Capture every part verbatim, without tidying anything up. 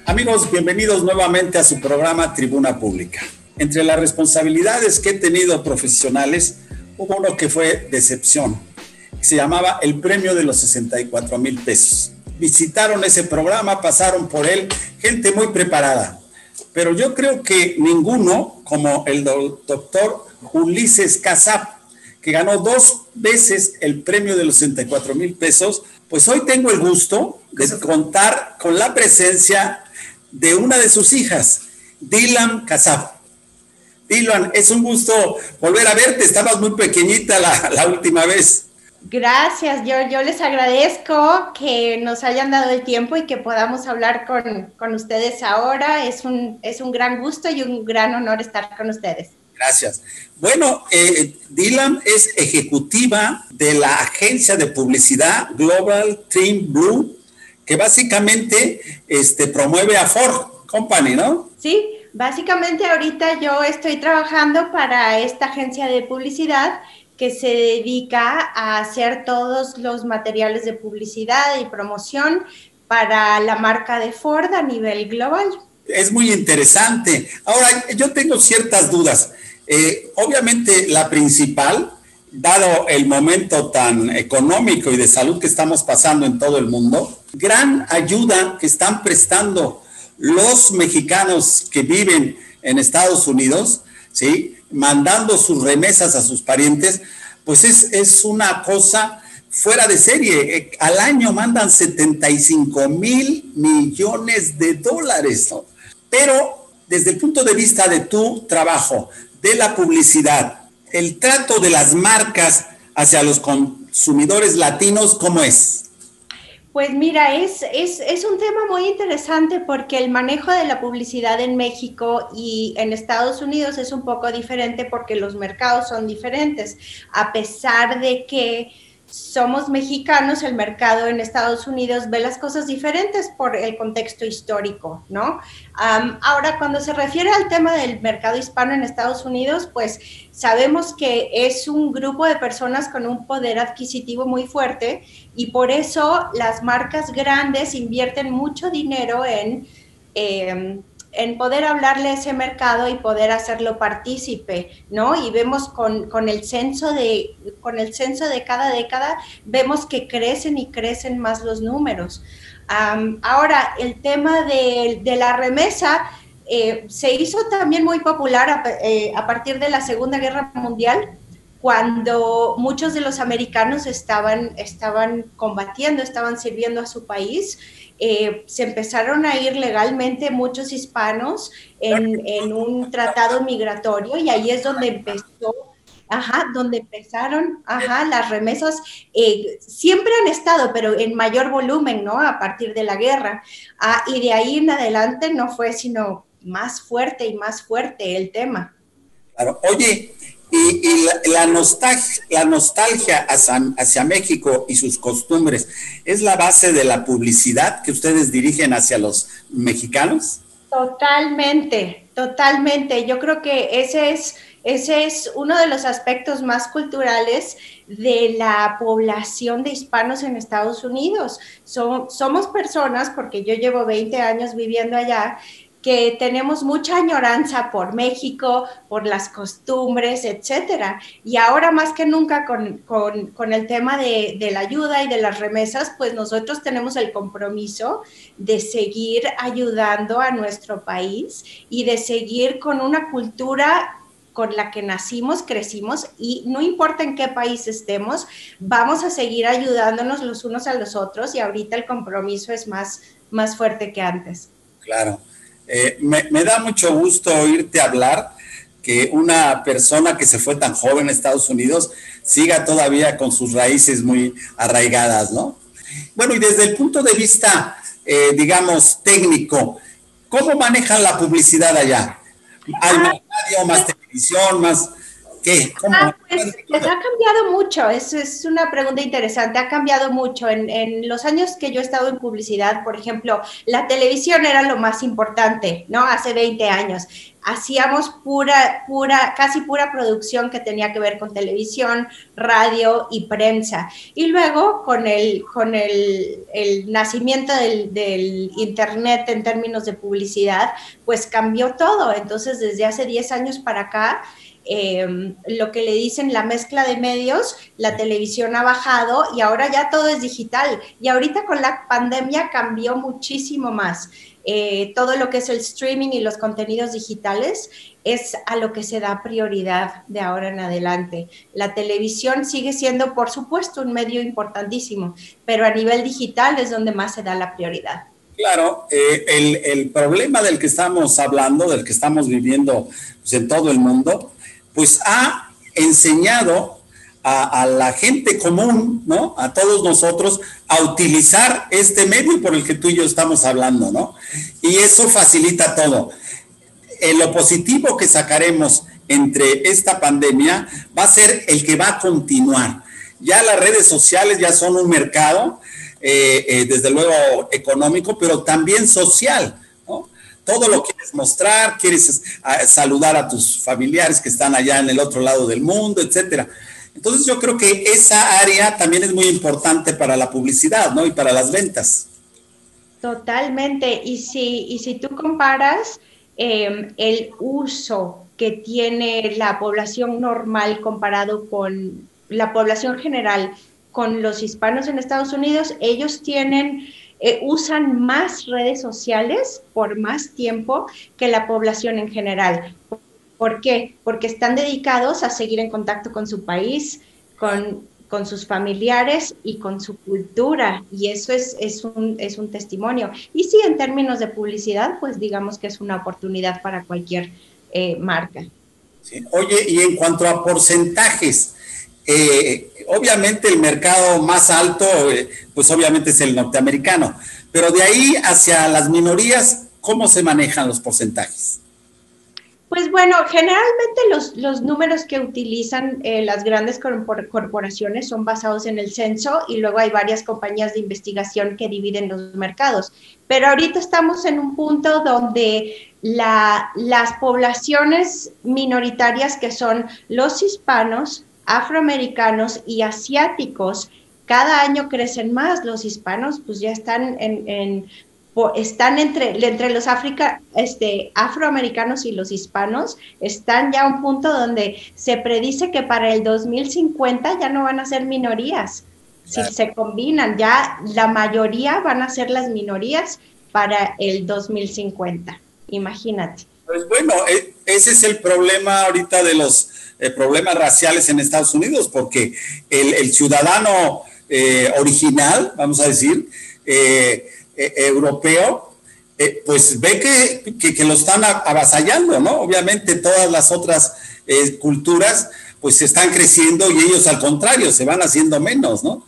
Amigos, bienvenidos nuevamente a su programa Tribuna Pública. Entre las responsabilidades que he tenido profesionales, hubo uno que fue decepción. Se llamaba el premio de los sesenta y cuatro mil pesos. Visitaron ese programa, pasaron por él, gente muy preparada. Pero yo creo que ninguno, como el doctor Ulises Casab, que ganó dos veces el premio de los sesenta y cuatro mil pesos, pues hoy tengo el gusto de contar con la presencia de una de sus hijas, Dylan Casab. Dylan, es un gusto volver a verte, estabas muy pequeñita la, la última vez. Gracias, yo, yo les agradezco que nos hayan dado el tiempo y que podamos hablar con, con ustedes ahora. Es un, es un gran gusto y un gran honor estar con ustedes. Gracias. Bueno, eh, Dylan es ejecutiva de la agencia de publicidad Global Team Blue, que básicamente este, promueve a Ford Company, ¿no? Sí, básicamente ahorita yo estoy trabajando para esta agencia de publicidad que se dedica a hacer todos los materiales de publicidad y promoción para la marca de Ford a nivel global. Es muy interesante. Ahora, yo tengo ciertas dudas. Eh, obviamente la principal, dado el momento tan económico y de salud que estamos pasando en todo el mundo, gran ayuda que están prestando los mexicanos que viven en Estados Unidos, ¿sí?, mandando sus remesas a sus parientes, pues es, es una cosa fuera de serie. Eh, al año mandan setenta y cinco mil millones de dólares, ¿no? Pero desde el punto de vista de tu trabajo, de la publicidad, el trato de las marcas hacia los consumidores latinos, ¿cómo es? Pues mira, es, es, es un tema muy interesante porque el manejo de la publicidad en México y en Estados Unidos es un poco diferente porque los mercados son diferentes. A pesar de que somos mexicanos, el mercado en Estados Unidos ve las cosas diferentes por el contexto histórico, ¿no? Um, ahora, cuando se refiere al tema del mercado hispano en Estados Unidos, pues sabemos que es un grupo de personas con un poder adquisitivo muy fuerte y por eso las marcas grandes invierten mucho dinero en... Eh, en poder hablarle a ese mercado y poder hacerlo partícipe, ¿no? Y vemos con, con, el censo de, con el censo de cada década, vemos que crecen y crecen más los números. Um, ahora, el tema de, de la remesa eh, se hizo también muy popular a, eh, a partir de la Segunda Guerra Mundial, cuando muchos de los americanos estaban, estaban combatiendo, estaban sirviendo a su país. Eh, se empezaron a ir legalmente muchos hispanos en, en un tratado migratorio y ahí es donde empezó, ajá, donde empezaron, ajá, las remesas, eh, siempre han estado, pero en mayor volumen, ¿no? A partir de la guerra. Ah, y de ahí en adelante no fue sino más fuerte y más fuerte el tema. Claro, oye, y, y la, la, nostalgia, la nostalgia hacia, hacia México y sus costumbres, ¿es la base de la publicidad que ustedes dirigen hacia los mexicanos? Totalmente, totalmente. Yo creo que ese es, ese es uno de los aspectos más culturales de la población de hispanos en Estados Unidos. So, somos personas, porque yo llevo veinte años viviendo allá, que tenemos mucha añoranza por México, por las costumbres, etcétera. Y ahora más que nunca con, con, con el tema de, de la ayuda y de las remesas, pues nosotros tenemos el compromiso de seguir ayudando a nuestro país y de seguir con una cultura con la que nacimos, crecimos, y no importa en qué país estemos, vamos a seguir ayudándonos los unos a los otros y ahorita el compromiso es más, más fuerte que antes. Claro. Eh, me, me da mucho gusto oírte hablar, que una persona que se fue tan joven a Estados Unidos siga todavía con sus raíces muy arraigadas, ¿no? Bueno, y desde el punto de vista, eh, digamos, técnico, ¿cómo manejan la publicidad allá? ¿Hay más radio, más televisión, más...? ¿Qué? ¿Cómo? Ah, pues, pues ha cambiado mucho, es, es una pregunta interesante, ha cambiado mucho. En, en los años que yo he estado en publicidad, por ejemplo, la televisión era lo más importante, ¿no? Hace veinte años. Hacíamos pura, pura, casi pura producción que tenía que ver con televisión, radio y prensa. Y luego, con el, con el, el nacimiento del, del Internet en términos de publicidad, pues cambió todo. Entonces, desde hace diez años para acá, Eh, lo que le dicen la mezcla de medios, la televisión ha bajado y ahora ya todo es digital. Y ahorita con la pandemia cambió muchísimo más. Eh, todo lo que es el streaming y los contenidos digitales es a lo que se da prioridad de ahora en adelante. La televisión sigue siendo, por supuesto, un medio importantísimo, pero a nivel digital es donde más se da la prioridad. Claro, eh, el, el problema del que estamos hablando, del que estamos viviendo pues, en todo el mundo, pues ha enseñado a, a la gente común, ¿no? A todos nosotros a utilizar este medio por el que tú y yo estamos hablando, ¿no? Y eso facilita todo. Eh, lo positivo que sacaremos entre esta pandemia va a ser el que va a continuar. Ya las redes sociales ya son un mercado, eh, eh, desde luego económico, pero también social, ¿no? Todo lo quieres mostrar, quieres a, saludar a tus familiares que están allá en el otro lado del mundo, etcétera. Entonces yo creo que esa área también es muy importante para la publicidad, ¿no? Y para las ventas. Totalmente. Y si, y si tú comparas eh, el uso que tiene la población normal comparado con la población general, con los hispanos en Estados Unidos, ellos tienen... Eh, usan más redes sociales por más tiempo que la población en general. ¿Por qué? Porque están dedicados a seguir en contacto con su país, con, con sus familiares y con su cultura, y eso es, es, un, es un testimonio. Y sí, en términos de publicidad, pues digamos que es una oportunidad para cualquier eh, marca. Sí. Oye, y en cuanto a porcentajes, Eh, obviamente el mercado más alto, eh, pues obviamente es el norteamericano, pero de ahí hacia las minorías, ¿cómo se manejan los porcentajes? Pues bueno, generalmente los, los números que utilizan eh, las grandes corpor corporaciones son basados en el censo y luego hay varias compañías de investigación que dividen los mercados. Pero ahorita estamos en un punto donde la, las poblaciones minoritarias que son los hispanos, afroamericanos y asiáticos, cada año crecen más. Los hispanos pues ya están en, en están entre, entre los África, este, afroamericanos y los hispanos, están ya a un punto donde se predice que para el dos mil cincuenta ya no van a ser minorías. Claro. Si se combinan, ya la mayoría van a ser las minorías para el dos mil cincuenta. Imagínate. Pues bueno, ese es el problema ahorita de los eh, problemas raciales en Estados Unidos, porque el, el ciudadano eh, original, vamos a decir, eh, eh, europeo, eh, pues ve que, que, que lo están avasallando, ¿no? Obviamente todas las otras eh, culturas pues están creciendo y ellos al contrario, se van haciendo menos, ¿no?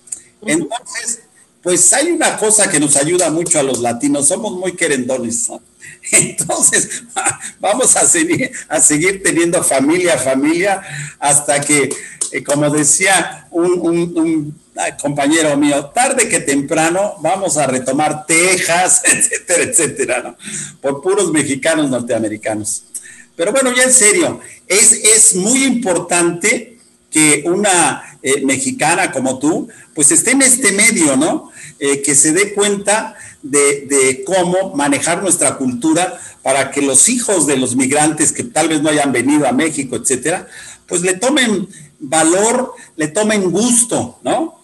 Entonces, pues hay una cosa que nos ayuda mucho a los latinos, somos muy querendones, ¿no? Entonces, vamos a seguir, a seguir teniendo familia, familia, hasta que, eh, como decía un, un, un compañero mío, tarde que temprano vamos a retomar Texas, etcétera, etcétera, ¿no? Por puros mexicanos norteamericanos. Pero bueno, ya en serio, es, es muy importante que una eh, mexicana como tú, pues esté en este medio, ¿no? Eh, que se dé cuenta de, de cómo manejar nuestra cultura para que los hijos de los migrantes que tal vez no hayan venido a México, etcétera, pues le tomen valor, le tomen gusto, ¿no?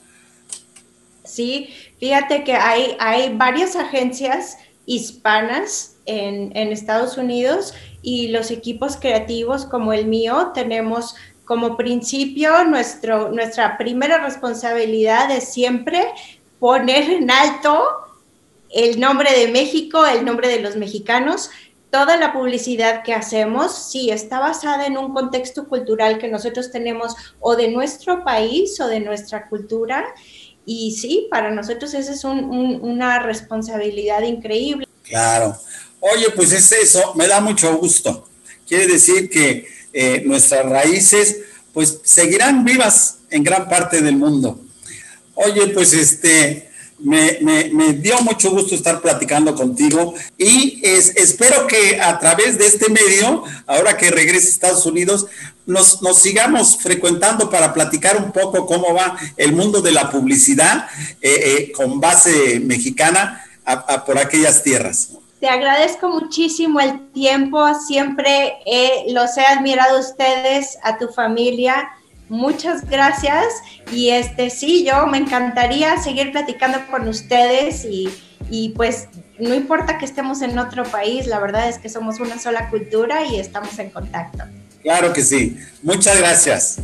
Sí, fíjate que hay, hay varias agencias hispanas en, en Estados Unidos y los equipos creativos como el mío tenemos como principio nuestro, nuestra primera responsabilidad es siempre poner en alto el nombre de México, el nombre de los mexicanos. Toda la publicidad que hacemos, sí, está basada en un contexto cultural que nosotros tenemos o de nuestro país o de nuestra cultura. Y sí, para nosotros esa es un, un, una responsabilidad increíble. Claro. Oye, pues es eso, me da mucho gusto. Quiere decir que eh, nuestras raíces, pues seguirán vivas en gran parte del mundo. Oye, pues este, me, me, me dio mucho gusto estar platicando contigo y es, espero que a través de este medio, ahora que regrese a Estados Unidos, nos, nos sigamos frecuentando para platicar un poco cómo va el mundo de la publicidad eh, eh, con base mexicana a, a por aquellas tierras. Te agradezco muchísimo el tiempo, siempre eh, los he admirado a ustedes, a tu familia. Muchas gracias y este sí, yo me encantaría seguir platicando con ustedes y, y pues no importa que estemos en otro país, la verdad es que somos una sola cultura y estamos en contacto. Claro que sí, muchas gracias.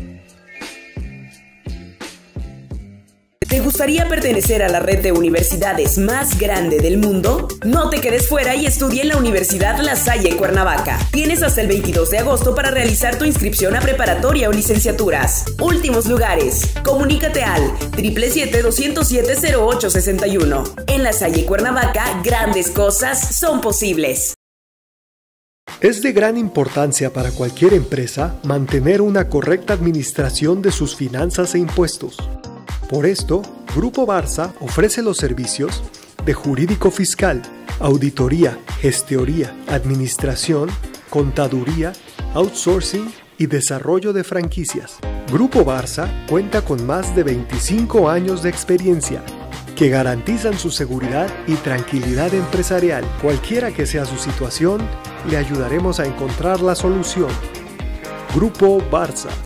¿Te gustaría pertenecer a la red de universidades más grande del mundo? No te quedes fuera y estudia en la Universidad La Salle Cuernavaca. Tienes hasta el veintidós de agosto para realizar tu inscripción a preparatoria o licenciaturas. Últimos lugares. Comunícate al siete siete siete, dos cero siete, cero ocho seis uno. En La Salle Cuernavaca, grandes cosas son posibles. Es de gran importancia para cualquier empresa mantener una correcta administración de sus finanzas e impuestos. Por esto, Grupo Barza ofrece los servicios de jurídico fiscal, auditoría, gestoría, administración, contaduría, outsourcing y desarrollo de franquicias. Grupo Barza cuenta con más de veinticinco años de experiencia que garantizan su seguridad y tranquilidad empresarial. Cualquiera que sea su situación, le ayudaremos a encontrar la solución. Grupo Barza.